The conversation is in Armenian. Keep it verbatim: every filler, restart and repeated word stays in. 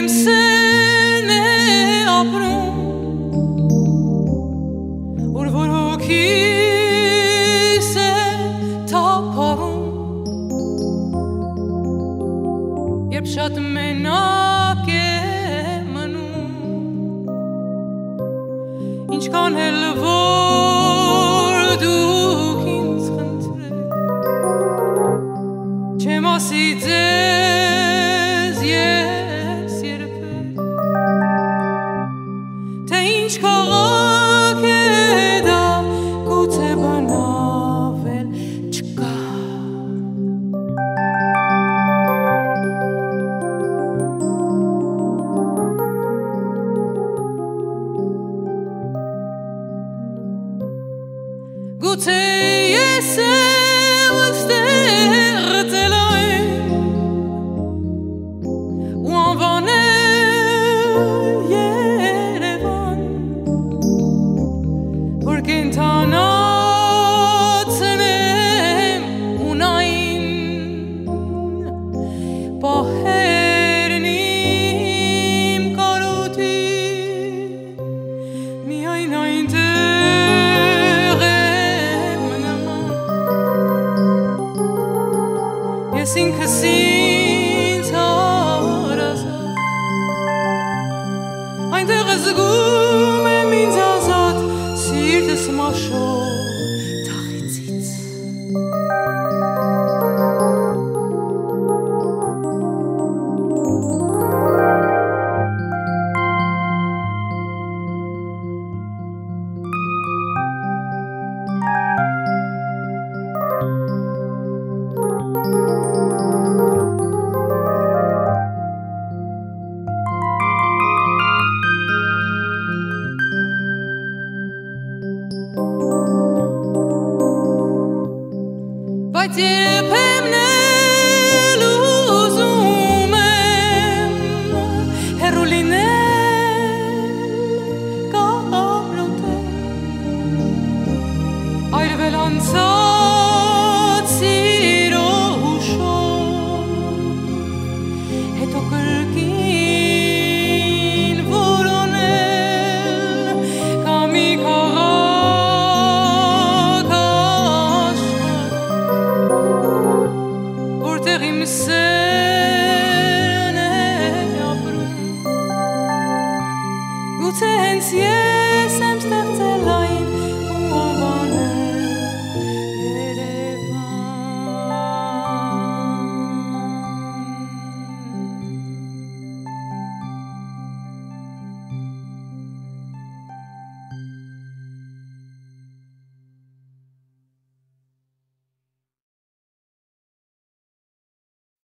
իմ սեն է ապրում, որ որ հոգիս է թափառում, երբ շատ մենակ է մնում, ինչքան էլ որ դուք ինձ խնդրեք, չեմ ասի ձեզ ես երբեք, թե ինչ քաղաք է դա, գուցե բանավել չկա։ Գուցե ես էլ ստեղծել եմ ու անվանել Երևան, որ կենդանացնեմ ունային պահերն իմ կարոտի, միայն այնտեղ ես ինքս ինձ հարազատ, այնտեղ զգում եմ ինձ ազատ, սիրտս մաշող թախիծից։ Բայց երբեմն էլ ուզում եմ հեռու լինել, կարոտել, այրվել անցած